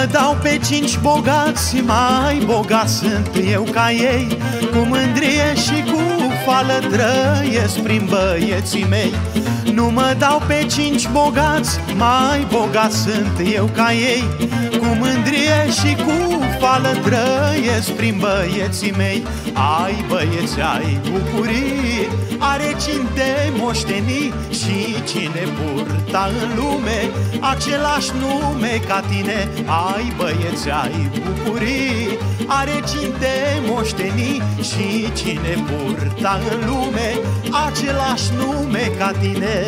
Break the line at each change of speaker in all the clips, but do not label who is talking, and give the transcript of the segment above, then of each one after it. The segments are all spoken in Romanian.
mă dau pe 5 bogați, mai bogat sunt eu ca ei. Cu mândrie și cu fală trăiesc prin băieții mei. Nu mă dau pe 5 bogați, mai bogat sunt eu ca ei. Cu mândrie și cu fală trăiesc prin băieții mei. Ai băieți, ai bucurii, are cine te moșteni și cine purta în lume același nume ca tine. Ai băieți, ai bucurii, are cine te moșteni și cine purta în lume același nume ca tine.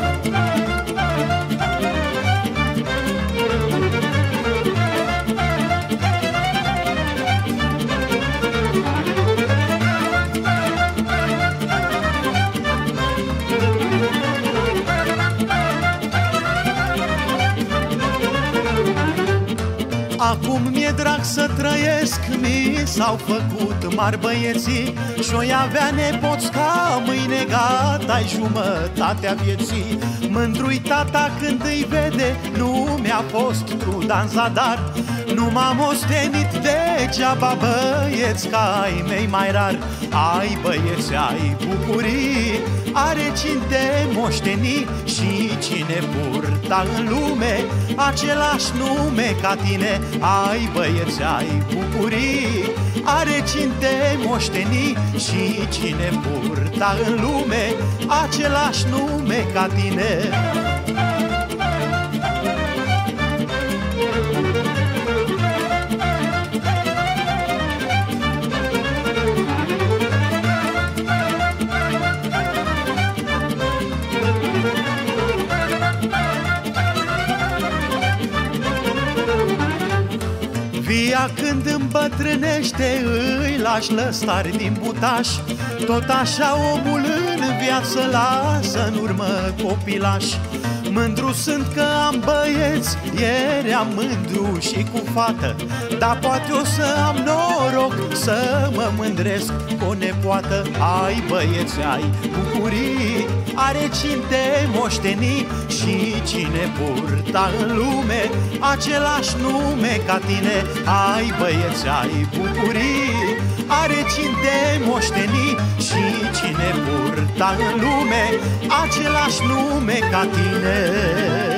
Acum mi-e drag să trăiesc, mi s-au făcut mari băieții și-oi avea nepoți ca mâine gata-i jumătatea vieții. Mândru-i tata când îi vede, nu mi-a fost truda în zadar. Nu m-am ostenit degeaba băieți ca ai mei mai rar. Ai băieți, ai bucurii, are cine te moșteni și cine purta în lume același nume ca tine. Ai băieți, ai bucurii, are cine te moșteni și cine purta în lume același nume ca tine. Via când îmbătrânește îi lași lăstari din butaș. Tot așa omul în viață lasă în urmă copilași. Mândru sunt că am băieți, ieri am mândru și cu fată, dar poate o să am noroc să mă mândresc cu o nepoată. Ai băieți, ai bucurii, are cine te moșteni și cine purta în lume același nume ca tine. Ai băieți, ai bucurii, are cine te moșteni și cine purta în lume același nume ca tine.